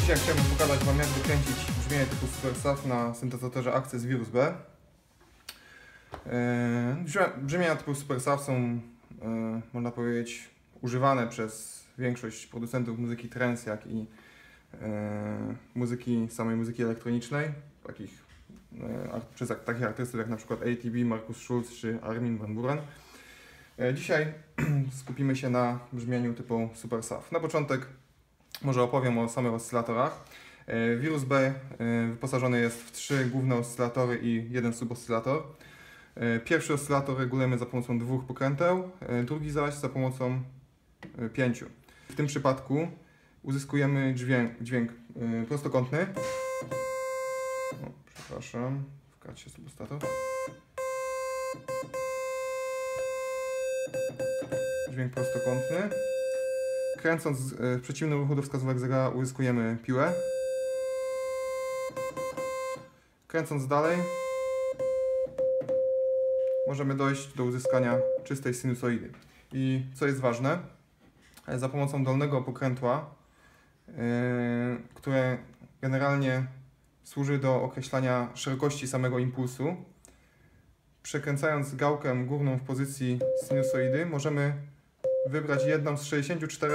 Dzisiaj chciałbym pokazać Wam, jak wykręcić brzmienie typu SuperSAF na syntezatorze Access Virus B. Brzmienia typu SuperSAF są, można powiedzieć, używane przez większość producentów muzyki trance, jak i samej muzyki elektronicznej, przez takich artystów jak na przykład ATB, Markus Schulz czy Armin van Buuren. Dzisiaj skupimy się na brzmieniu typu SuperSAF. Na początek może opowiem o samych oscylatorach. Virus B wyposażony jest w 3 główne oscylatory i 1 suboscylator. Pierwszy oscylator regulujemy za pomocą 2 pokręteł, drugi zaś za pomocą 5. W tym przypadku uzyskujemy dźwięk prostokątny. Przepraszam, wkradł się suboscylator. Dźwięk prostokątny. Kręcąc w przeciwnym ruchu do wskazówek zegara uzyskujemy piłę. Kręcąc dalej możemy dojść do uzyskania czystej sinusoidy. I co jest ważne, za pomocą dolnego pokrętła, które generalnie służy do określania szerokości samego impulsu, przekręcając gałkę górną w pozycji sinusoidy możemy wybrać jedną z 64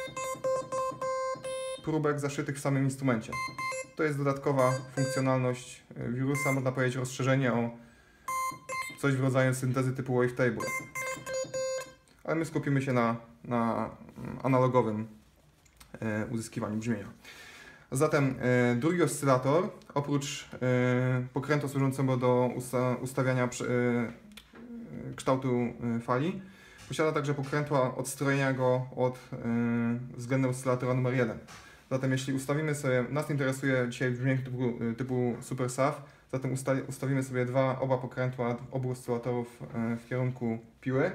próbek zaszytych w samym instrumencie. To jest dodatkowa funkcjonalność wirusa, można powiedzieć rozszerzenie o coś w rodzaju syntezy typu wavetable. Ale my skupimy się na analogowym uzyskiwaniu brzmienia. Zatem drugi oscylator, oprócz pokrętła służącego do ustawiania kształtu fali, posiada także pokrętła odstrojenia go od względem oscylatora numer 1. Zatem jeśli ustawimy sobie, nas interesuje dzisiaj brzmienie typu SuperSAF, zatem ustawimy sobie oba pokrętła obu oscylatorów w kierunku piły.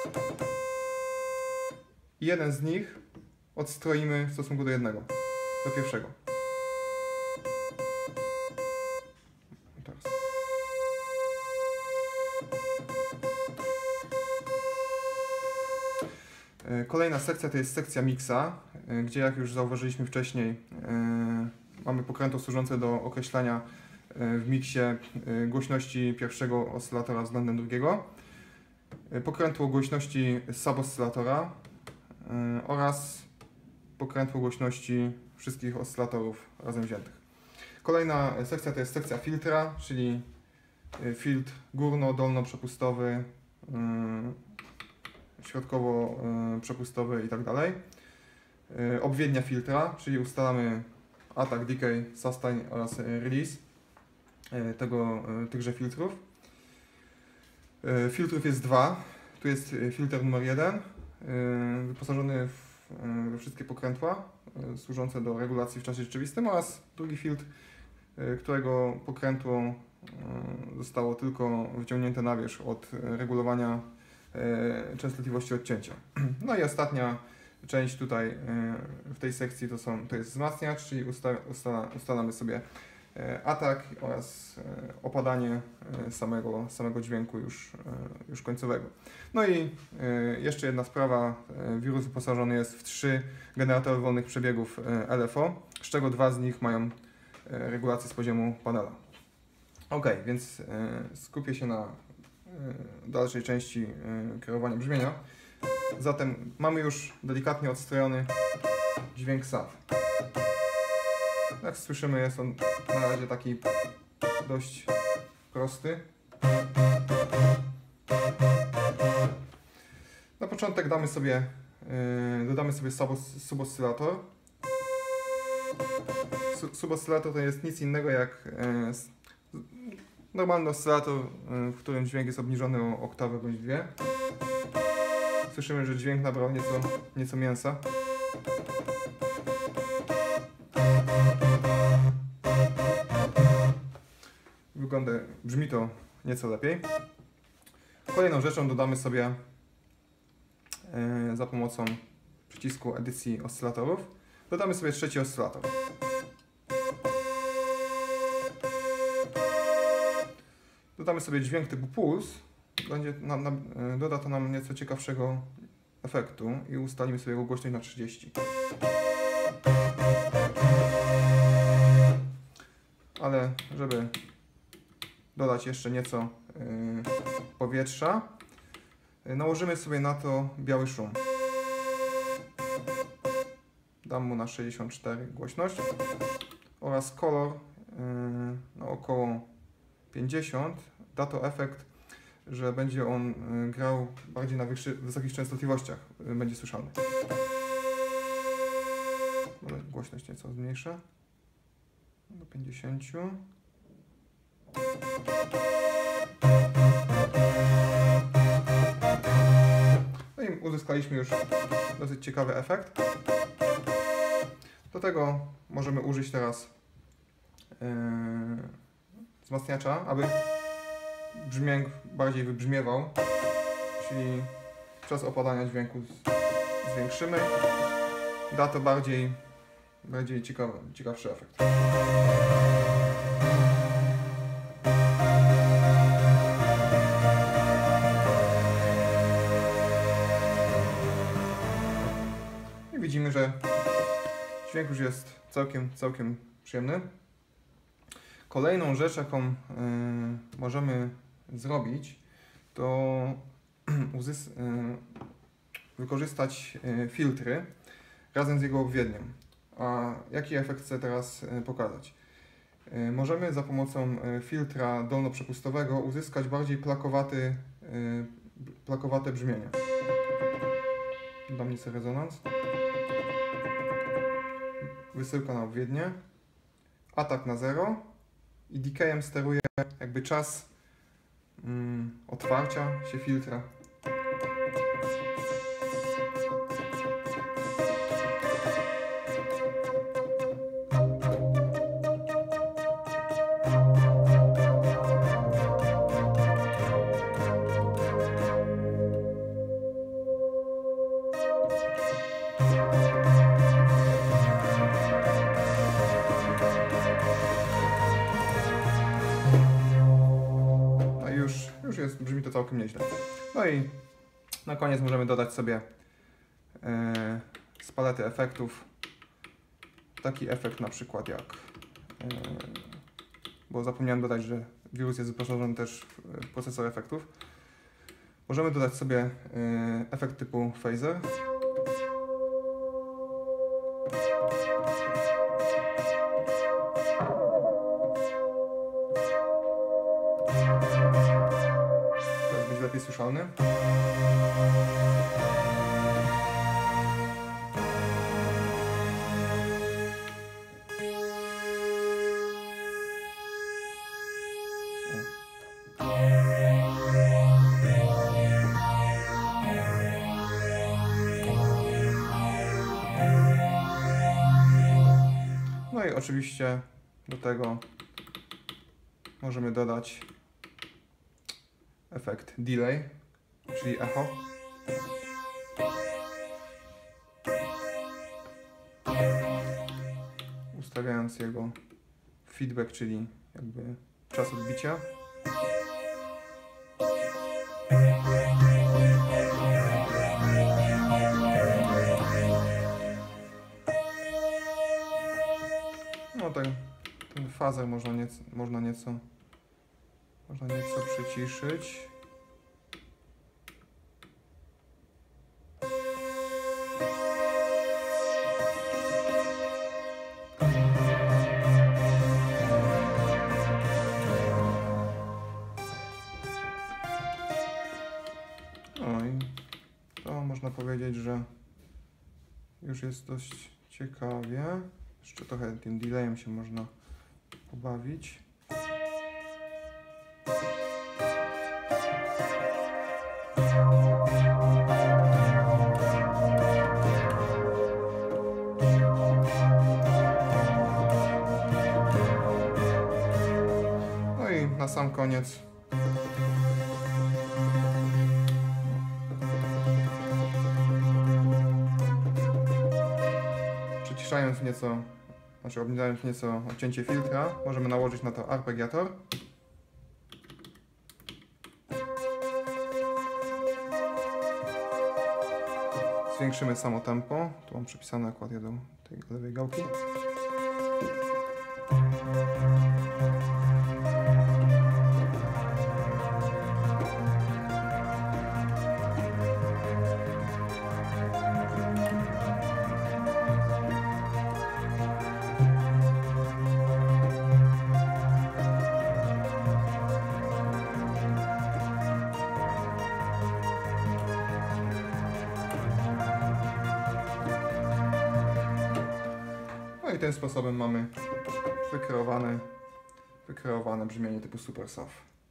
I jeden z nich odstroimy w stosunku do pierwszego. Teraz. Kolejna sekcja to jest sekcja miksa, gdzie jak już zauważyliśmy wcześniej, mamy pokrętło służące do określania w miksie głośności pierwszego oscylatora względem drugiego, pokrętło głośności suboscylatora oraz pokrętło głośności wszystkich oscylatorów razem wziętych. Kolejna sekcja to jest sekcja filtra, czyli filtr górno-dolno-przepustowy, środkowo-przepustowy itd. Obwiednia filtra, czyli ustalamy attack, decay, sustain oraz release tychże filtrów. Filtrów jest 2. Tu jest filtr numer 1, wyposażony we wszystkie pokrętła służące do regulacji w czasie rzeczywistym, oraz drugi filtr, którego pokrętło zostało tylko wyciągnięte na wierzch od regulowania częstotliwości odcięcia. No i ostatnia część tutaj w tej sekcji to jest wzmacniacz, czyli ustalamy sobie atak oraz opadanie samego dźwięku już końcowego. No i jeszcze jedna sprawa, wirus wyposażony jest w 3 generatory wolnych przebiegów LFO, z czego 2 z nich mają regulację z poziomu panela. Ok, więc skupię się na dalszej części kierowania brzmienia. Zatem mamy już delikatnie odstrojony dźwięk SAF. Jak słyszymy, jest on na razie taki dość prosty. Na początek dodamy sobie suboscylator. Suboscylator to jest nic innego jak normalny oscylator, w którym dźwięk jest obniżony o oktawę bądź 2. Słyszymy, że dźwięk nabrał nieco mięsa. Brzmi to nieco lepiej. Kolejną rzeczą dodamy sobie za pomocą przycisku edycji oscylatorów, dodamy sobie trzeci oscylator. Dodamy sobie dźwięk typu puls, doda to nam nieco ciekawszego efektu i ustalimy sobie jego głośność na 30. ale żeby dodać jeszcze nieco powietrza, nałożymy sobie na to biały szum. Dam mu na 64 głośność oraz kolor na około 50. Da to efekt, że będzie on grał bardziej na wysokich częstotliwościach, będzie słyszalny. Głośność nieco zmniejszę do 50. No i uzyskaliśmy już dosyć ciekawy efekt. Do tego możemy użyć teraz wzmacniacza, aby dźwięk bardziej wybrzmiewał, czyli czas opadania dźwięku zwiększymy. Da to bardziej ciekawszy efekt. I widzimy, że dźwięk już jest całkiem przyjemny. Kolejną rzecz, jaką możemy zrobić, to wykorzystać filtry razem z jego obwiedniem. A jaki efekt chcę teraz pokazać? Możemy za pomocą filtra dolnoprzepustowego uzyskać bardziej plakowate brzmienie. Dam nicy rezonans. Wysyłka na obwiednie. Atak na 0. I decayem steruję jakby czas otwarcia się filtra. Brzmi to całkiem nieźle. No i na koniec możemy dodać sobie z palety efektów taki efekt na przykład jak, bo zapomniałem dodać, że wirus jest wyposażony też w procesor efektów. Możemy dodać sobie efekt typu phaser. Lepiej słyszalny. No i oczywiście do tego możemy dodać efekt delay, czyli echo. Ustawiając jego feedback, czyli jakby czas odbicia. No ten fazer można nieco przyciszyć. No i to można powiedzieć, że już jest dość ciekawie. Jeszcze trochę tym delayem się można pobawić. No i na sam koniec przyciszając nieco, obniżając nieco odcięcie filtra, możemy nałożyć na to arpeggiator. Zwiększymy samo tempo. Tu mam przypisane akurat je do tej lewej gałki. No i tym sposobem mamy wykreowane brzmienie typu Super Soft.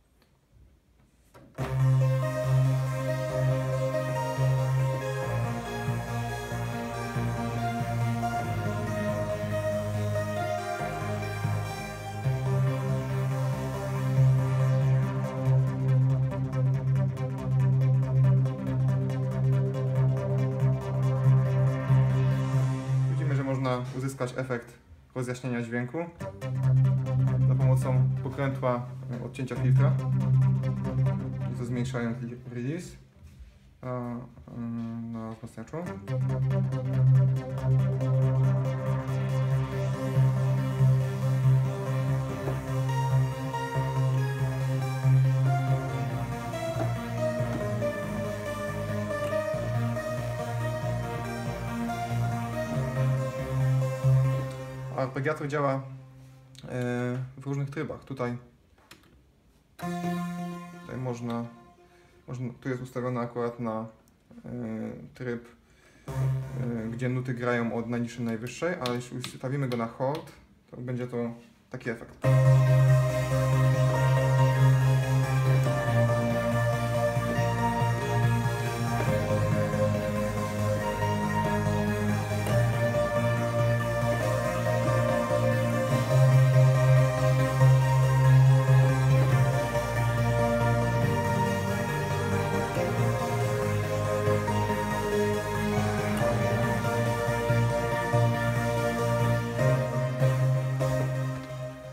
Można uzyskać efekt rozjaśnienia dźwięku za pomocą pokrętła odcięcia filtra. I to zmniejszając release na wzmacniaczu. Arpeggiator działa w różnych trybach. Tutaj tu jest ustawione akurat na tryb, gdzie nuty grają od najniższej do najwyższej, ale jeśli ustawimy go na hold, to będzie to taki efekt.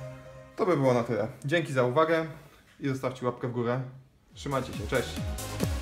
To by było na tyle. Dzięki za uwagę i zostawcie łapkę w górę. Trzymajcie się, cześć!